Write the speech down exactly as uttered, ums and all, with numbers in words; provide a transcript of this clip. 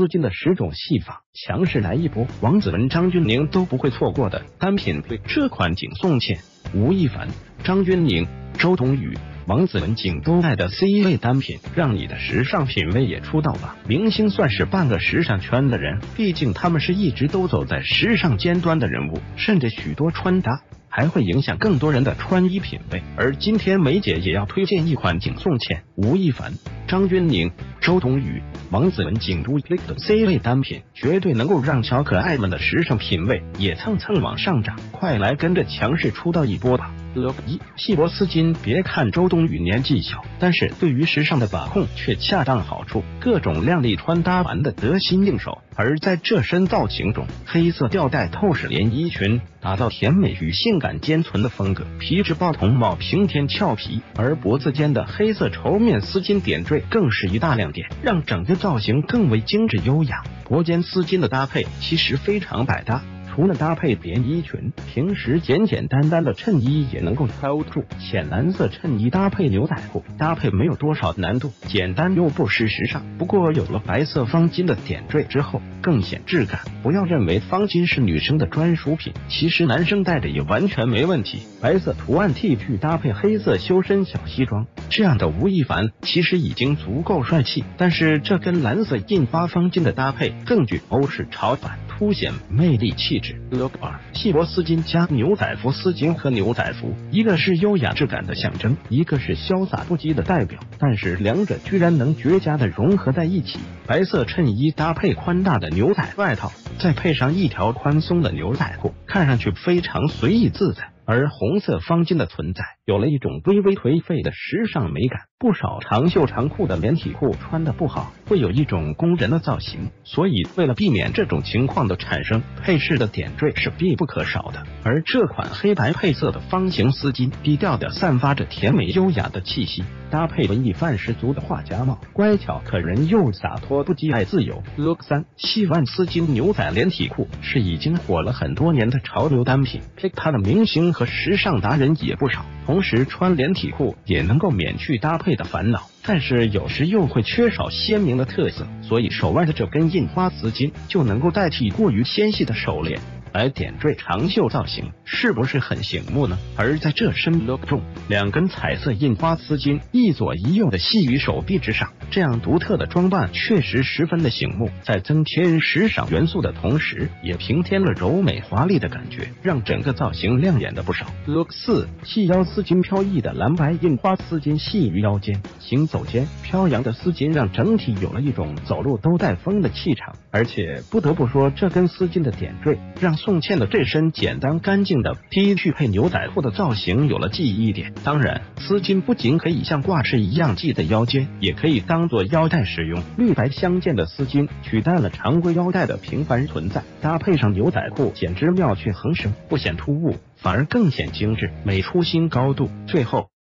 巾的十种戏法，强势来一波王子文、张钧甯都不会错过的单品。对这款仅送茜、吴亦凡、张钧甯、周冬雨、王子文仅都爱的 C 位单品，让你的时尚品味也出道吧。明星算是半个时尚圈的人，毕竟他们是一直都走在时尚尖端的人物，甚至许多穿搭还会影响更多人的穿衣品味。而今天梅姐也要推荐一款仅送茜、吴亦凡、张钧甯、周冬雨、王子文仅都的 C 位单品，绝对能够让小可爱们的时尚品味也蹭蹭往上涨。快来跟着强势出道一波吧！Look 一细脖丝巾。别看周冬雨年纪小，但是对于时尚的把控却恰当好处，各种靓丽穿搭玩的得心应手。而在这身造型中，黑色吊带透视连衣裙打造甜美与性感兼存的风格，皮质豹筒帽平添俏皮，而脖子间的黑色绸面丝巾点缀更是一大亮点，让整个造型更为精致优雅。脖间丝巾的搭配其实非常百搭。除了搭配连衣裙，平时简简单单的衬衣也能够 hold 住。浅蓝色衬衣搭配牛仔裤，搭配没有多少难度，简单又不失时尚。不过有了白色方巾的点缀之后，更显质感。不要认为方巾是女生的专属品，其实男生戴着也完全没问题。白色图案 T 恤搭配黑色修身小西装，这样的吴亦凡其实已经足够帅气，但是这跟蓝色印花方巾的搭配更具欧式潮感，凸显魅力气质。Look 二细脖丝巾加牛仔服。丝巾和牛仔服，一个是优雅质感的象征，一个是潇洒不羁的代表，但是两者居然能绝佳的融合在一起。白色衬衣搭配宽大的牛仔外套，再配上一条宽松的牛仔裤，看上去非常随意自在。而红色方巾的存在，有了一种微微颓废的时尚美感。不少长袖长裤的连体裤穿的不好，会有一种工人的造型，所以为了避免这种情况的产生，配饰的点缀是必不可少的。而这款黑白配色的方形丝巾，低调的散发着甜美优雅的气息，搭配文艺范十足的画家帽，乖巧可人又洒脱不羁爱自由。Look 三细腕丝巾牛仔连体裤是已经火了很多年的潮流单品，pick它的明星和时尚达人也不少，同时穿连体裤也能够免去搭配的烦恼，但是有时又会缺少鲜明的特色，所以手腕的这根印花丝巾就能够代替过于纤细的手链来点缀长袖造型，是不是很醒目呢？而在这身 look 中，两根彩色印花丝巾一左一右的系于手臂之上，这样独特的装扮确实十分的醒目，在增添时尚元素的同时，也平添了柔美华丽的感觉，让整个造型亮眼的不少。Look 四细腰丝巾。飘逸的蓝白印花丝巾系于腰间，行走间飘扬的丝巾让整体有了一种走路都带风的气场。而且不得不说，这根丝巾的点缀让宋茜的这身简单干净的 T 恤配牛仔裤的造型有了记忆点。当然，丝巾不仅可以像挂饰一样系在腰间，也可以当做腰带使用。绿白相间的丝巾取代了常规腰带的平凡存在，搭配上牛仔裤简直妙趣横生，不显突兀，反而更显精致，美出新高度。最后